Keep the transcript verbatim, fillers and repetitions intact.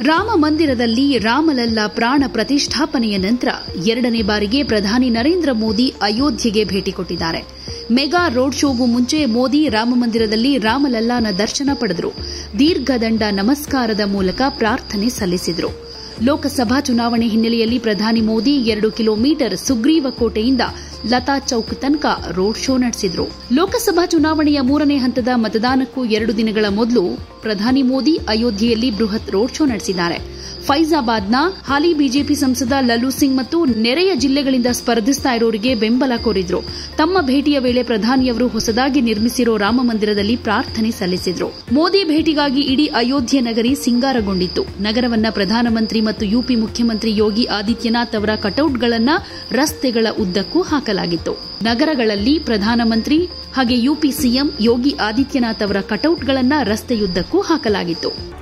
ರಾಮ ಮಂದಿರದಲ್ಲಿ ರಾಮಲಲ್ಲಾ ಪ್ರಾಣ ಪ್ರತಿಷ್ಠಾಪನೆಯ ನಂತರ ಎರಡನೇ ಬಾರಿಗೆ ಪ್ರಧಾನಿ ನರೇಂದ್ರ ಮೋದಿ ಅಯೋಧ್ಯೆಗೆ ಭೇಟಿ ಕೊಟ್ಟಿದ್ದಾರೆ. ಮೆಗಾ ರೋಡ್ ಶೋಗೂ ಮುಂಚೆ ಮೋದಿ ರಾಮಮಂದಿರದಲ್ಲಿ ರಾಮಲಲ್ಲಾನ ದರ್ಶನ ಪಡೆದರು. ದೀರ್ಘದಂಡ ನಮಸ್ಕಾರದ ಮೂಲಕ ಪ್ರಾರ್ಥನೆ ಸಲ್ಲಿಸಿದರು. ಲೋಕಸಭಾ ಚುನಾವಣೆ ಹಿನ್ನೆಲೆಯಲ್ಲಿ ಪ್ರಧಾನಿ ಮೋದಿ ಎರಡು ಕಿಲೋಮೀಟರ್ ಸುಗ್ರೀವ ಕೋಟೆಯಿಂದ ಲತಾ ಚೌಕ್ ತನಕ ರೋಡ್ ಶೋ ನಡೆಸಿದರು. ಲೋಕಸಭಾ ಚುನಾವಣೆಯ ಮೂರನೇ ಹಂತದ ಮತದಾನಕ್ಕೂ ಎರಡು ದಿನಗಳ ಮೊದಲು ಪ್ರಧಾನಿ ಮೋದಿ ಅಯೋಧ್ಯೆಯಲ್ಲಿ ಬೃಹತ್ ರೋಡ್ ಶೋ ನಡೆಸಿದ್ದಾರೆ. ಫೈಜಾಬಾದ್ನ ಹಾಲಿ ಬಿಜೆಪಿ ಸಂಸದ ಲಲ್ಲೂ ಸಿಂಗ್ ಮತ್ತು ನೆರೆಯ ಜಿಲ್ಲೆಗಳಿಂದ ಸ್ಪರ್ಧಿಸ್ತಾ ಇರೋರಿಗೆ ಬೆಂಬಲ ಕೋರಿದ್ರು. ತಮ್ಮ ಭೇಟಿಯ ವೇಳೆ ಪ್ರಧಾನಿಯವರು ಹೊಸದಾಗಿ ನಿರ್ಮಿಸಿರೋ ರಾಮಮಂದಿರದಲ್ಲಿ ಪ್ರಾರ್ಥನೆ ಸಲ್ಲಿಸಿದ್ರು. ಮೋದಿ ಭೇಟಿಗಾಗಿ ಇಡೀ ಅಯೋಧ್ಯೆ ನಗರಿ ಸಿಂಗಾರಗೊಂಡಿತ್ತು. ನಗರವನ್ನ ಪ್ರಧಾನಮಂತ್ರಿ ಮತ್ತು ಯುಪಿ ಮುಖ್ಯಮಂತ್ರಿ ಯೋಗಿ ಆದಿತ್ಯನಾಥ್ ಅವರ ಕಟೌಟ್ಗಳನ್ನು ರಸ್ತೆಗಳ ಉದ್ದಕ್ಕೂ ಹಾಕಲಾಗಿತ್ತು. ನಗರಗಳಲ್ಲಿ ಪ್ರಧಾನಮಂತ್ರಿ ಹಾಗೆ ಯುಪಿ ಸಿಎಂ ಯೋಗಿ ಆದಿತ್ಯನಾಥ್ ಅವರ ಕಟೌಟ್ಗಳನ್ನು ರಸ್ತೆಯುದ್ದಕ್ಕೂ ಹಾಕಲಾಗಿತ್ತು.